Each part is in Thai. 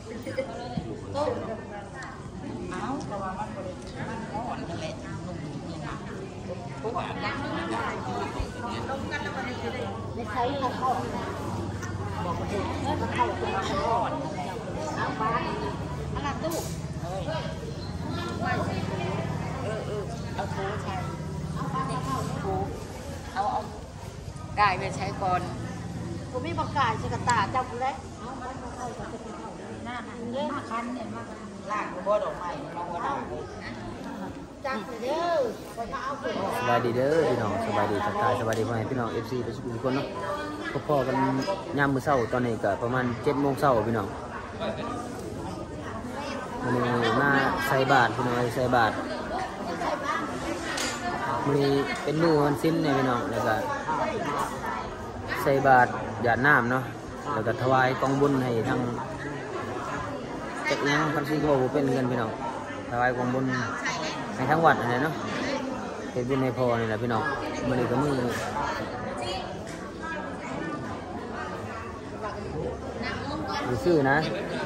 เอาแต่ว่ามันอ่อนนั่นแหละนุ่มนี่นะพวกอันนั้นลงกันแล้วมันจะได้ไม่ใช้เข้าบอกว่าเข้าตัวอ่อนเอาบ้านอะไรตู้เอาโถใช้เอาบ้านเข้าโถเอากายไปใช้ก่อนผมมีประกาศสกัดตาเจ้าคุณแล้วเอามาเข้าจะเป็นเข้าหน้าเรื่องคันเนี่ยมาลากบ่ดอกไม้มาบ่ดอกจักเด้อมาเอาขึ้นสบายดีเด้อพี่น้องสบายดีทักทายสบายดีพ่อแม่พี่น้อง FC ทุกคนเนาะพ่อกันยามมื้อเช้าตอนนี้ก็ประมาณ 7:00 นพี่น้องวันนี้มาใส่บาตรพี่น้องใส่บาตรวันนี้เป็นมื้อวันศีลเนี่ยพี่น้องแล้วก็ใส่บาตรหยาดน้ำเนาะแล้วก็ถวายกองบุญให้ทั้งเจ็ดยังพันสี่ก็บอกเป็นเงินพี่น้องถวายกองบุญให้ทั้งวัดอะไรเนาะเป็นบุญให้พอนี่แหละพี่น้องมันเลยก็มือชื่อนะ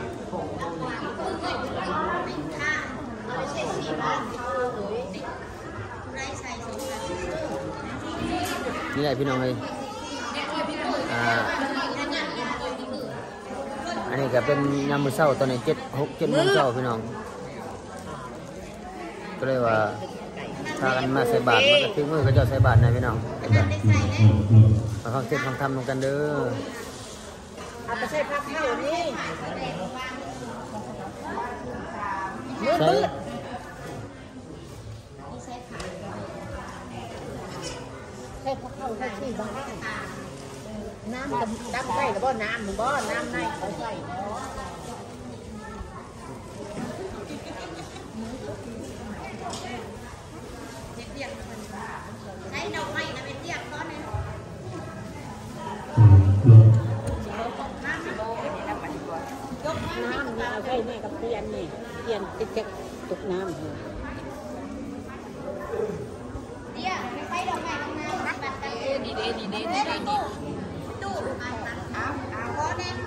นี่แหละพี่น้องเลยอันนี้ก็เป็นยามมื้อเช้าตอนนี้7 โมงเช้าพี่น้องก็เลยว่าพากันมาใส่บาตรมาถึงมือก็จะใส่บาตรนะพี่น้องมาฟังเสียงฟังธรรมลงกันเด้อเอาไปใส่ผักเข้านี่มืดใส่ผักเข้าใส่ที่บ้านน้ำดำใส่หรือบ่น้ำหรือบ่น้ำในเขาใส่ใช้ดอกไม้นะเป็นเตียงก้อนนึงน้ำเอาใส่แม่กับเตียนนี่เตียนติดเจ็บตกน้ำเดี๋ยวไปดอกไม้ตรงนั้นบัดกันดีตู้ก้อนนึง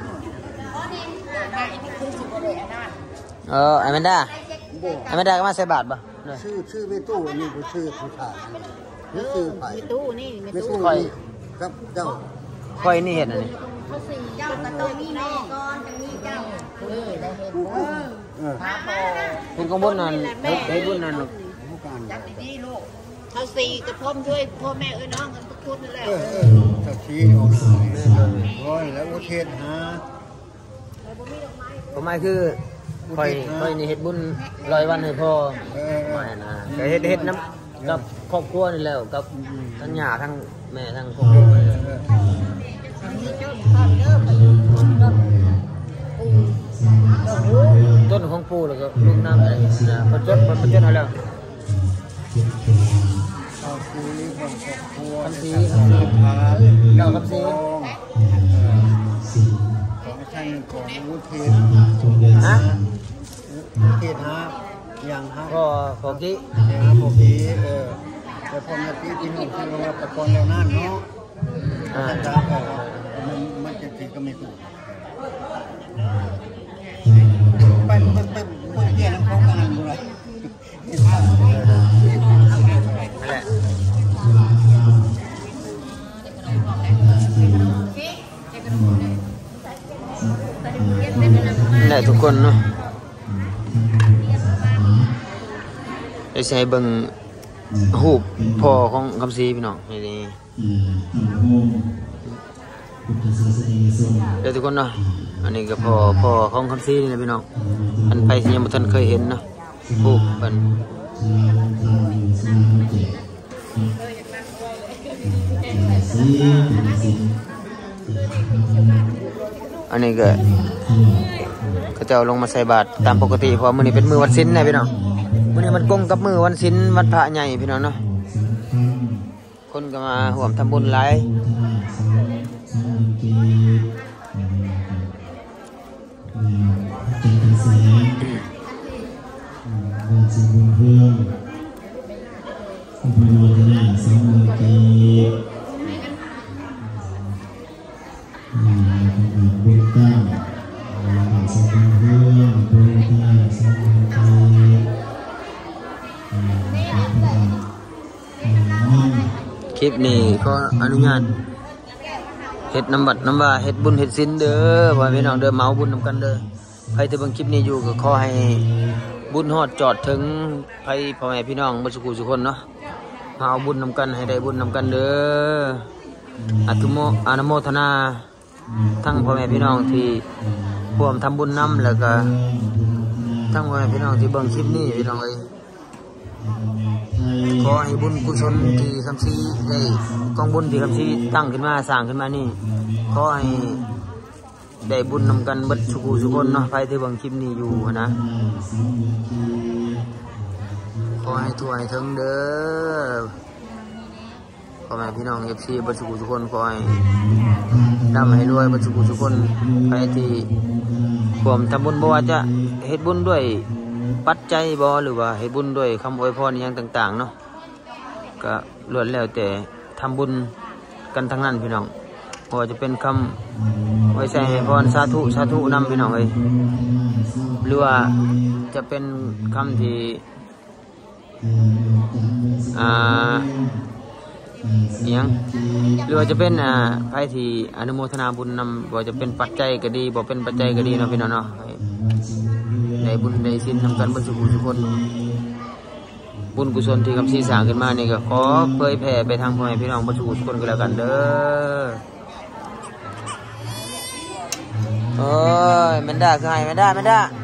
คือสุดเลยอันนั้นไอ้แมนด้าก็มาใส่บาตรป่ะชื่อไม่ตู้นี่คือชื่อผู้ชายนี่คือไผ่ไม่ตู้นี่ไม่ตู้ครับเจ้าค่อยนี่เห็นอันนี้เจ้าก็ต้องมีแม่ก่อนจะมีเจ้าได้เห็นเป็นกองบุญนั่นเป็นบุญนั่นจัดดีๆลูกเขาสี่กระพมช่วยพ่อแม่น้องกันทุกคนนั่นแหละสักทีเอาหน่อยร้อยแล้วโอเคฮะผมหมายคือค่อยนี่เฮ็ดบุญ100 วันให้พ่อไม่นะก็เฮ็ดน้ำกับครอบครัวนี่แล้วกับทั้งย่าทั้งแม่ทั้งครอบครัวต้นของปู่แล้วก็ลูกน้ำอะไรนะประจดเอาแล้วคำสีเก้าคำสีใช่ของวุฒิฮะวุฒิฮะอย่างฮะพอกี้พอกี้แต่พอมาที่ที่นู่นที่เราตะกอนแล้วนั่นเนาะมันจะถือก็ไม่ถูกไปเกี่ยงเขากันบุไรนั่นแหละนี่ทุกคนเนาะไอ้ใช้เบิ่งหูบพ่อของคำศรีพี่น้องนี่เดี๋ยวทุกคนเนาะอันนี้ก็พ่อของคำศรีนี่นะพี่น้องอันไปที่ยังไม่ทันเคยเห็นเนาะหูบเป็นอันนี้ก็เขาจะเอาลงมาใส่บาตรตามปกติเพราะมื้อนี้เป็นมื้อวันศีลนะพี่น้องมื้อนี้มันกงกับมื้อวันศีลวันพระใหญ่พี่น้องเนาะคนก็มาร่วมทำบุญหลายบุญตั้งสมบูรณ์ลิปนี้ก็อนุญาตเฮ็ดน้ำบัดน้ำว่าเฮ็ดบุญเฮ็ดศีลเด้อพ่อพี่น้องเด้อเมาบุญนำกันเด้อใครที่เบิ่งคลิปนี้อยู่ก็ขอให้บุญฮอดจอดถึงใครพ่อแม่พี่น้องบ่สุขทุกคนเนาะมาเอาบุญนำกันให้ได้บุญนำกันเด้ออนุโมทนาทั้งพ่อแม่พี่น้องที่ร่วมทำบุญนำแล้วก็ทั้งพ่อแม่พี่น้องที่เบิ่งคลิปนี้พี่น้องเอ้ยขอให้บุญกุศลที่คำชี้ได้กองบุญที่คำชี้ตั้งขึ้นมาสร้างขึ้นมานี่ขอให้ได้บุญนำกันเบิดสุขสุขคนเนาะใครที่เบิ่งคลิปนี้อยู่นะขอให้ทั่วให้ถึงเด้อขอให้พี่น้องFCเบิดสุขสุขคนขอให้ร่ำให้รวยเบิดสุขสุขคนใครที่ร่วมทำบุญบ่ว่าจะเฮ็ดบุญด้วยปัจจัยบ่หรือว่าให้บุญด้วยคำอวยพรอย่างต่างๆเนาะก็ล้วนแล้วแต่ทำบุญกันทั้งนั้นพี่น้องเพราะจะเป็นคำไว้ใส่ให้พรสาธุสาธุนำพี่น้องเลยหรือว่าจะเป็นคำที่อย่างหรือว่าจะเป็นไพ่ที่อนุโมทนาบุญนำว่าจะเป็นปัจจัยก็ดีบ่เป็นปัจจัยก็ดีเนาะพี่น้องเนาะได้บุญได้ศีลนำกันบรรจุทุกคนบุญกุศลที่คำชี้สร้างขึ้นมานี่ก็ขอเผยแผ่ไปทางพ่อแม่พี่น้องบรรจุทุกคนก็แล้วกันเด้อโอ้ยแมนด้าคือไงแมนด้า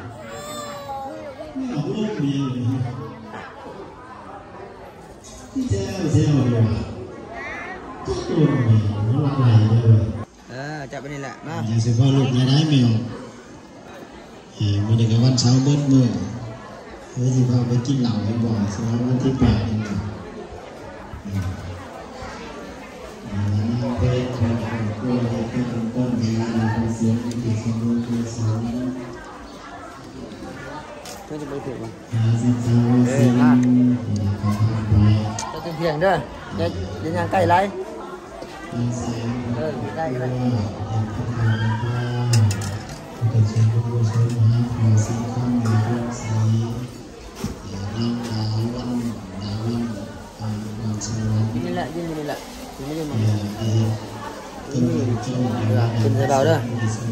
จับไปนี่แหละมาอย่างสิพ่อลูกไม่ได้แมวมันเด็กวันเช้าเบิดมือเฮ้ยสิพ่อไปกินเหล้าให้บ่อยสำหรับวันที่8นี่เป็นคนกลัวเป็นคนต้นดีเป็นเสียงที่สมบูรณ์คือสอนก็จะไปถึงมั้งมาจะเพียงเด้อจะยังใกล้ไรใกล้ไรนี่แหละยินนี่แหละไม่ได้มากินใส่เบาเด้อ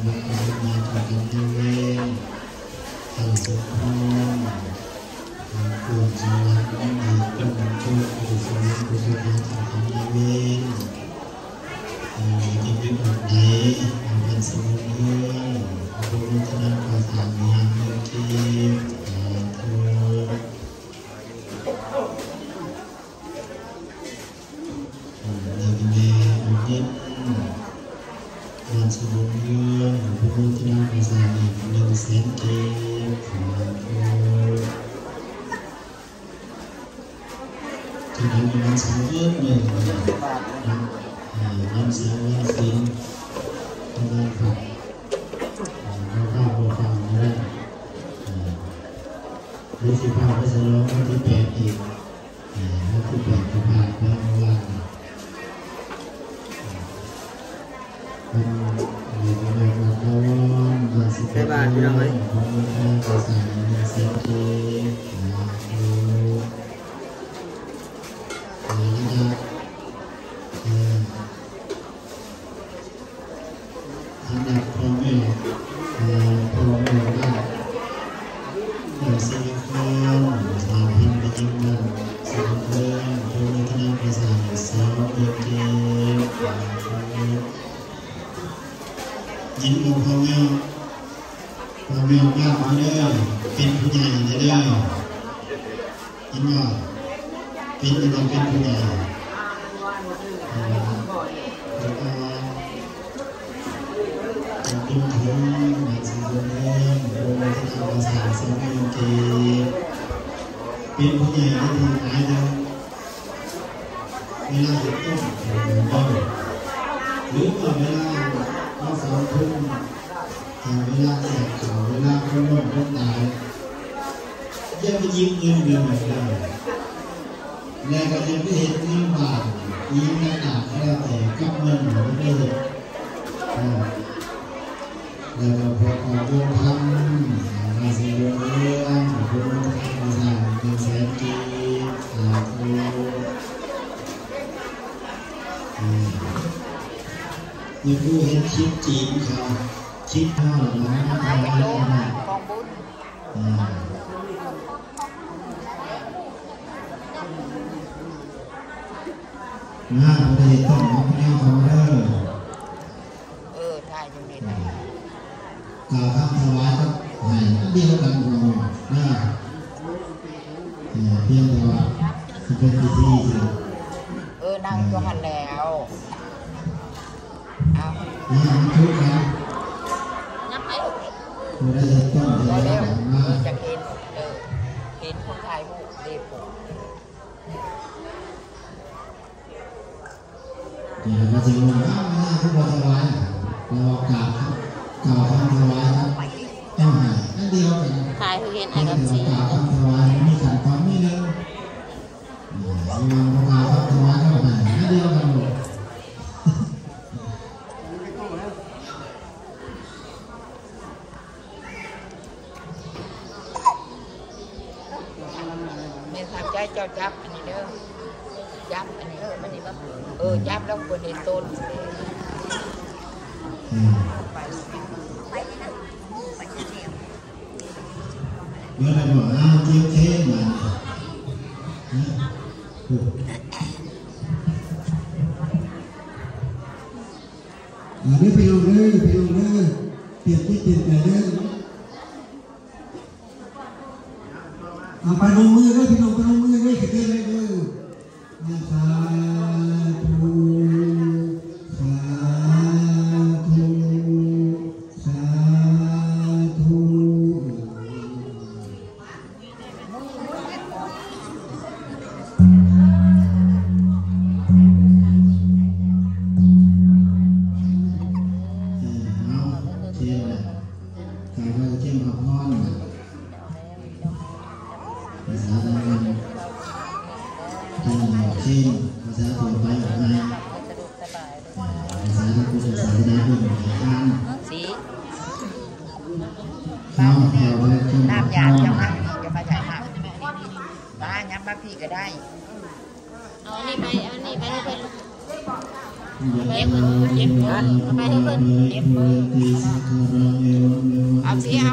รู้สึกว่าจะร้องวันที่8อีกวันที่8ก็ผ่านไปเมื่อวานใช่บ้านพี่น้องไหมยินดีพ่อแม่บ้านมาเด้อเป็นผู้ใหญ่เด้อยินว่าเป็นผู้ใหญ่แล้วก็เป็นถึงหนักสิ่งเรื่องโดยที่ทำภาษาสมัยเก่เป็นผู้ใหญ่ที่หายแล้วเวลาจะต้องหรือว่าเวลาเราสอนทุ่มเวลาแสบเขาเวลาคนโดนคนตายอย่าไปยิ้มเงินเดือนแบบนั้นแล้วก็ยังไปเห็นเงินบาทยิ้มหน้าตาแล้วแต่กับเงินเราไม่ได้แล้วก็พอขอบุญทำมาสิเรื่องบุญทำสร้างเป็นแสนกีสาธุยังดูเห็นชิปจีนเขาชิปพ่อหรือน้องเอาเป็นโลกองบุญหน้าประเทศต้องเอาไปเอาเขาเด้อถ่ายอยู่นี่นะกล่าวคำถวายครับให้เดียวกันของเราหน้าเพียงแต่ว่าจะเป็นพิธีสินั่งตัวหันแล้วเอานี่มันทุกข์ครับนับไปเราได้จะต้องเห็นเร็แล้ววว่าจะเห็นเห็นคนไทยผู้เด็กผู้เดี๋ยวเราจะรู้ว่าหน้าผู้บริวารเรากล่าวคำถวายครับต้องให้เดียวกันถ่ายเขาเห็นไอ้กับจีกล่าวคำถวายมีขันความไม่เลิกเรากล่าวคำถวายเข้าให้เดียวกันหมดเนี่ยทำใจเจ้าจับอันนี้เด้อจับอันนี้มันนี่ว่าจับแล้วคนเห็นต้นเมื่อไรบอกเจียวเทศมาไม่ไปดูเลยไปดูเลยเปลี่ยนที่เปลี่ยนไปเลยเอาไปลงมือเลยพี่น้องไปลงมือเลยขึ้นเลยเลยสาธุสาธุสาธุ เทียนกายว่าเทียนขอบพรภาษาไทยเทียนเช่นภาษาตัวไปออกมาภาษาที่พูดภาษาได้พูดภาษาข้างสีข้าวแถวเลยเทียนขอบน้ำพยาดรจะมาจะมาจ่ายน้ำบ้าย้ำมาพี่ก็ได้เอาอันนี้ไปให้เพิ่นเย็บมือเย็บมือไปให้เพิ่นเย็บมือเอาสิเอา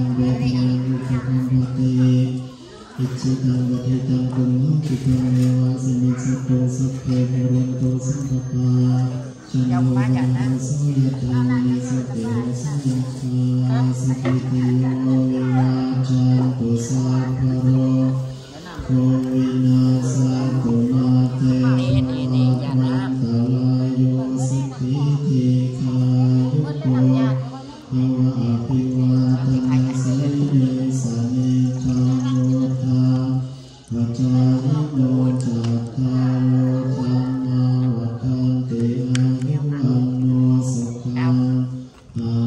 อิจิตังวัฏิตังกุมหังคิตังเนวะสมิจโตสัพเพปุเรนโตสังคปาจันโทปนะโสยะธานิสัพเพสังฆาสัพพิติโยวิวัจจันตุสัพพะโรโควินาศตุมาเตวันตรายโยสุขีติกายุโกภวะอภิวาทนาสีลิสานิจังโมทาวัจจายิโนจัตตาโลธรรมาวัฏันติอายุวันโนสุขังภา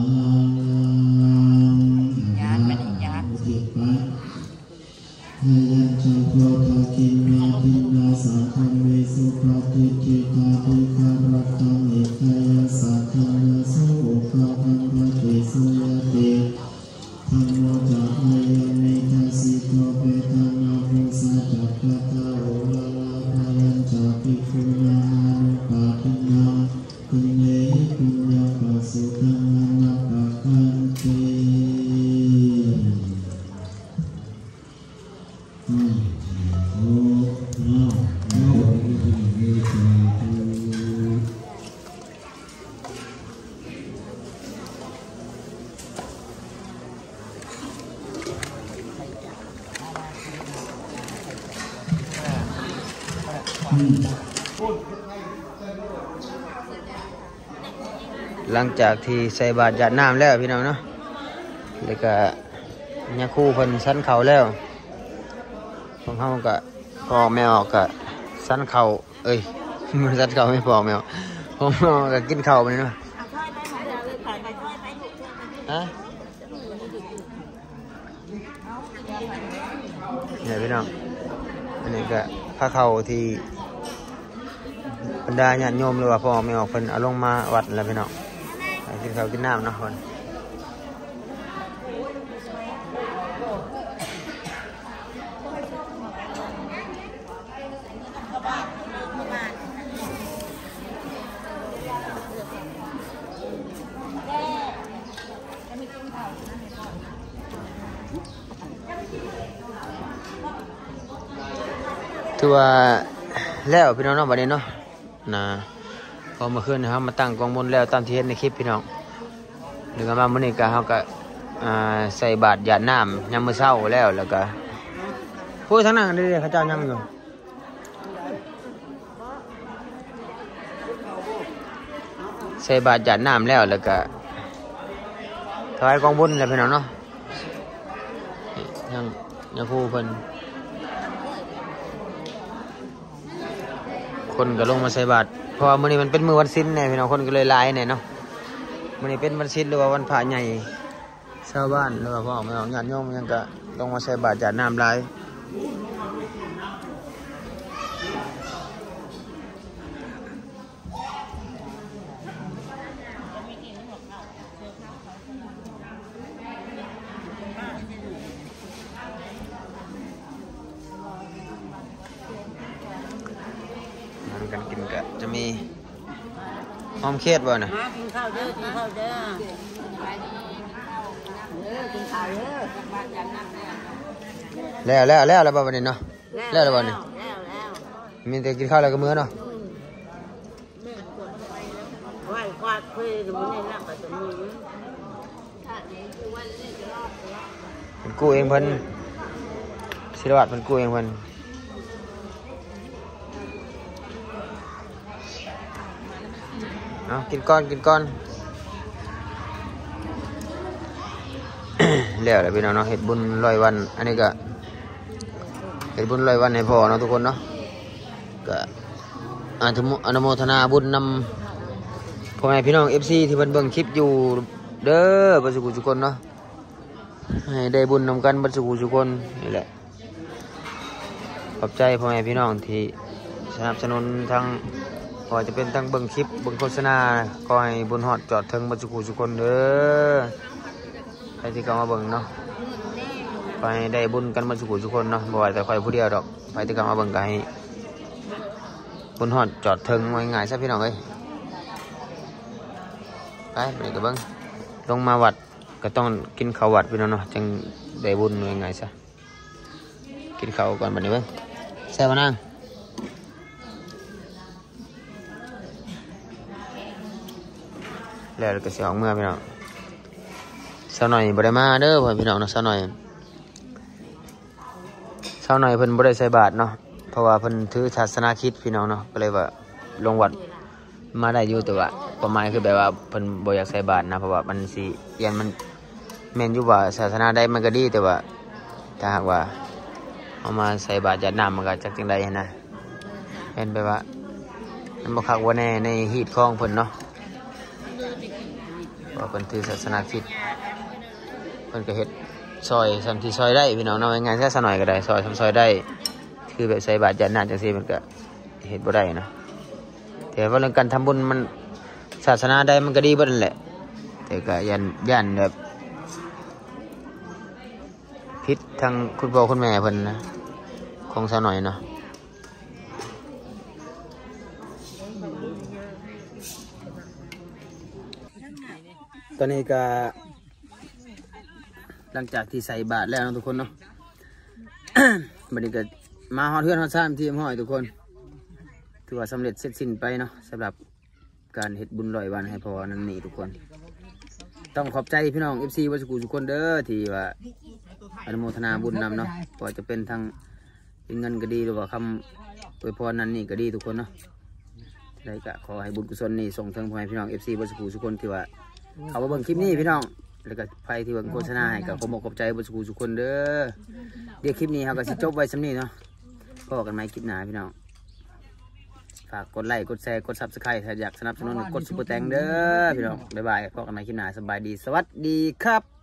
ลังอุทิศไปให้ยัญชาโพธาคินาทินาสังฆเมสุปฏิจิตาภิคารตังอิทายาสังฆนาสุอุปาทังปฏิสุยติธรรมโมจะอายัมิทาสิโตเปตานาภูสาจักขตาโอลาลาภายัญจาภิกขุนานานุปาทินาปุญเยปุญญาปัสสุตังอนาปะกันติหลังจากที่ใส่บาตรหยาดน้ำแล้วพี่น้องเนาะแล้วก็ยาคู่เพิ่นสันเข่าแล้วของเขาก็พอแมวก็สันเข่ามันสันเข่าไม่พอแมวผมก็กินเข่าไปเนาะฮะเนี่ยพี่น้องอันนี้ก็ผ้าเข่าที่บรรดาญาติโยมหรือว่าพ่อแม่ออกเพิ่นเอาลงมาวัดแล้วพี่น้องกินข้าวกินน้ำเนาะคนถือว่าแล้วพี่น้องเนาะบัดนี้เนาะนะพอเมื่อคืนนะครับมาตั้งกองบนแล้วตามที่เห็นในคลิปพี่น้องหรือมามื้อนี้ก็เฮาก็ใส่บาตรหยาดน้ำยามมื้อเช้าแล้วก็พูดทั้งนั้นเด้เขาเจ้ายังอยู่ใส่บาตรหยาดน้ำแล้วก็ถวายกองบุญแล้วพี่น้องเนาะยังครูเพิ่นคนก็ลงมาใส่บาตรเพราะว่ามื้อนี้มันเป็นมื้อวันศีลแน่พี่น้องคนก็เลยหลายแน่เนาะมื้อนี้เป็นวันศีลหรือว่าวันพระใหญ่ชาวบ้านหรือว่าพ่อแม่ญาติโยมยังก็ลงมาใส่บาตรหยาดน้ำหลายกันกินก็จะมีหอมเค็ดบ่น่ะกินข้าวเด้อกินข้าวเด้อกินข้าวเด้อแล้วบ่วันนี้เนาะแล้วบ่นี่มีแต่กินข้าวแล้วก็มื้อเนาะไหว้กวาดคุยกับมื้อนี้นะก็จะมีเป็นกู้เองเพิ่นศิลวัฒน์เพิ่นกู้เองเพิ่นเอากินก้อนแล้วพี่น้องเนาะเฮ็ดบุญ100 วันอันนี้ก็เฮ็ดบุญ100 วันให้พ่อเนาะทุกคนเนาะก็อนุโมทนาบุญนำพ่อแม่พี่น้อง FC ที่เพิ่นเบิ่งคลิปอยู่เด้อบ่สุขทุกคนเนาะให้ได้บุญนำกันบ่สุขทุกคนนี่แหละขอบใจพ่อแม่พี่น้องที่สนับสนุนทั้งพอจะเป็นทั้งเบิ่งคลิปเบิ่งโฆษณาขอให้บุญฮอดจอดถึงบ่สุขทุกคนเด้อใครที่เข้ามาเบิ่งเนาะไปได้บุญกันบ่สุขทุกคนเนาะบ่ว่าแต่ใครผู้เดียวดอกใครที่เข้ามาเบิ่งก็ให้บุญฮอดจอดถึงง่ายๆซะพี่น้องเอ้ยไปก็เบิ่งลงมาวัดก็ต้องกินข้าววัดพี่น้องเนาะจึงได้บุญง่ายๆซะกินข้าวก่อนบัดนี้เบิ่งแซ่บบ่นางแล้วก็สิออกเมื่อพี่น้องสาวหน่อยบ่ได้มาเด้อพ่อพี่น้องเนาะสาวหน่อยเพิ่นบ่ได้ใส่บาตรเนาะเพราะว่าเพิ่นถือศาสนาคริสต์พี่น้องเนาะก็เลยว่าลงวัดมาได้อยู่แต่ว่าประมาณคือแบบว่าเพิ่นบ่อยากใส่บาตรนะเพราะว่ามันสิยันมันแม่นอยู่ว่าศาสนาใดมันก็ดีแต่ว่าถ้าหากว่าเอามาใส่บาตรหยาดน้ำมันก็จักจังได๋นะเห็นแบบว่ามันบ่คักว่าแน่ในฮีตของเพิ่นเนาะว่าเป็นถือศาสนาคริสต์เพิ่นก็เฮ็ดซอยทำที่ซอยได้พี่น้องเนาะงานแค่สักหน่อยก็ได้ซอยทำซอยได้คือแบบใส่บาตรหยาดน้ำจังซี่มันก็เฮ็ดบ่ได้นะแต่ว่าเรื่องการทำบุญมันศาสนาใดมันก็ดีเบิดนั่นแหละแต่ก็ย่านแบบผิดทางคุณพ่อคุณแม่เพิ่นนะของสักหน่อยเนาะตอนนี้ก็หลังจากที่ใส่บาตรแล้วนะทุกคนเนาะ บัดนี้ก็มาฮอดเฮือนฮอดซ่านที่ห้อยทุกคนถือว่าสำเร็จเสร็จสิ้นไปเนาะสำหรับการเฮ็ดบุญ100 วันให้พ่อนั่นนี่ทุกคนต้องขอบใจพี่น้อง FC วัดสุขุทุกคนเด้อที่ว่าอนุโมทนาบุญนำเนาะพอจะเป็นทางเป็นเงินก็ดีหรือว่าคำอวยพรนั่นนี่ก็ดีทุกคนเนาะได้ก็ขอให้บุญกุศลนี่ส่งถึงพ่อแม่พี่น้อง FC วัดสุขุทุกคนที่ว่าเขามาเบิ่งคลิปนี้พี่น้องแล้วก็ใครที่เบิ่งโฆษณาให้กับผมบอกขอบใจวัดสุขุทุกคนเด้อเดี๋ยวคลิปนี้เขาก็สิจบไว้สำนี้เนาะพบกันใหม่คลิปหน้าพี่น้องฝากกดไลค์กดแชร์กด Subscribe ถ้าอยากสนับสนุนกดซุปเปอร์แตงเด้อพี่น้องบ๊ายบายพบกันใหม่คลิปหน้าสบายดีสวัสดีครับ